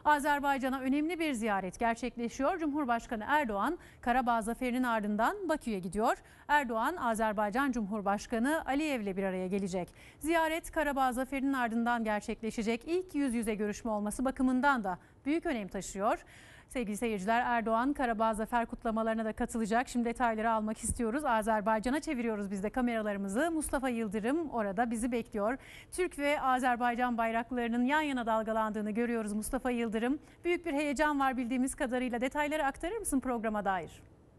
Azerbaycan'a önemli bir ziyaret gerçekleşiyor. Cumhurbaşkanı Erdoğan, Karabağ zaferinin ardından Bakü'ye gidiyor. Erdoğan, Azerbaycan Cumhurbaşkanı Aliyev'le bir araya gelecek. Ziyaret Karabağ zaferinin ardından gerçekleşecek ilk yüz yüze görüşme olması bakımından da büyük önem taşıyor. Sevgili seyirciler, Erdoğan Karabağ zafer kutlamalarına da katılacak. Şimdi detayları almak istiyoruz. Azerbaycan'a çeviriyoruz biz de kameralarımızı. Mustafa Yıldırım orada bizi bekliyor. Türk ve Azerbaycan bayraklarının yan yana dalgalandığını görüyoruz Mustafa Yıldırım. Büyük bir heyecan var bildiğimiz kadarıyla. Detayları aktarır mısın programa dair?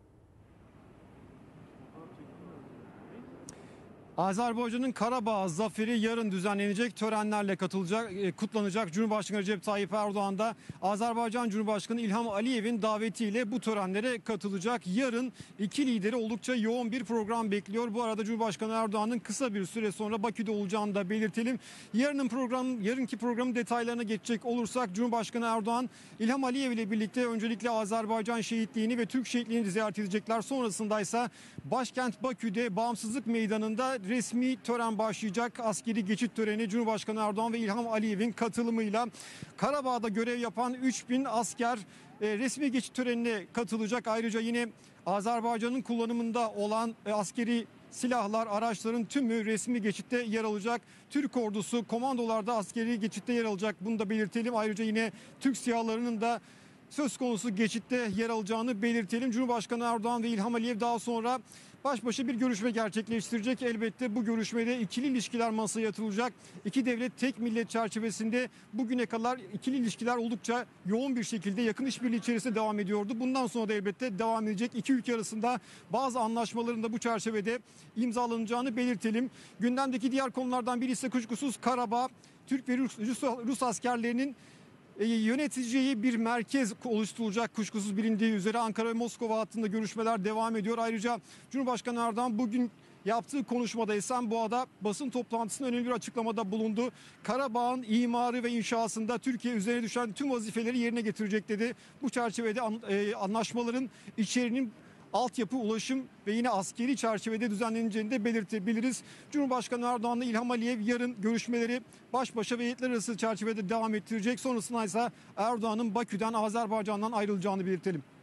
Azerbaycan'ın Karabağ zaferi yarın düzenlenecek törenlerle kutlanacak. Cumhurbaşkanı Recep Tayyip Erdoğan da Azerbaycan Cumhurbaşkanı İlham Aliyev'in davetiyle bu törenlere katılacak. Yarın iki lideri oldukça yoğun bir program bekliyor. Bu arada Cumhurbaşkanı Erdoğan'ın kısa bir süre sonra Bakü'de olacağını da belirtelim. Yarınki programın detaylarına geçecek olursak Cumhurbaşkanı Erdoğan İlham Aliyev ile birlikte öncelikle Azerbaycan şehitliğini ve Türk şehitliğini ziyaret edecekler. Sonrasında ise başkent Bakü'de Bağımsızlık Meydanı'nda resmi tören başlayacak. Askeri geçit töreni Cumhurbaşkanı Erdoğan ve İlham Aliyev'in katılımıyla Karabağ'da görev yapan 3000 asker resmi geçit törenine katılacak. Ayrıca yine Azerbaycan'ın kullanımında olan askeri silahlar, araçların tümü resmi geçitte yer alacak. Türk ordusu komandolarda askeri geçitte yer alacak. Bunu da belirtelim. Ayrıca yine Türk SİHA'larının da söz konusu geçitte yer alacağını belirtelim. Cumhurbaşkanı Erdoğan ve İlham Aliyev daha sonra baş başa bir görüşme gerçekleştirecek. Elbette bu görüşmede ikili ilişkiler masaya yatırılacak. İki devlet tek millet çerçevesinde bugüne kadar ikili ilişkiler oldukça yoğun bir şekilde yakın işbirliği içerisinde devam ediyordu. Bundan sonra da elbette devam edecek. İki ülke arasında bazı anlaşmaların da bu çerçevede imzalanacağını belirtelim. Gündemdeki diğer konulardan biri ise kuşkusuz Karabağ. Türk ve Rus askerlerinin yöneteceği bir merkez oluşturulacak. Kuşkusuz bilindiği üzere Ankara ve Moskova hattında görüşmeler devam ediyor. Ayrıca Cumhurbaşkanı Erdoğan bugün yaptığı konuşmada Esenboğa'da basın toplantısında önemli bir açıklamada bulundu. Karabağ'ın imarı ve inşasında Türkiye üzerine düşen tüm vazifeleri yerine getirecek dedi. Bu çerçevede anlaşmaların içeriğinin altyapı, ulaşım ve yine askeri çerçevede düzenleneceğini de belirtebiliriz. Cumhurbaşkanı Erdoğan'la İlham Aliyev yarın görüşmeleri baş başa ve heyetler arası çerçevede devam ettirecek. Sonrasında ise Erdoğan'ın Bakü'den, Azerbaycan'dan ayrılacağını belirtelim.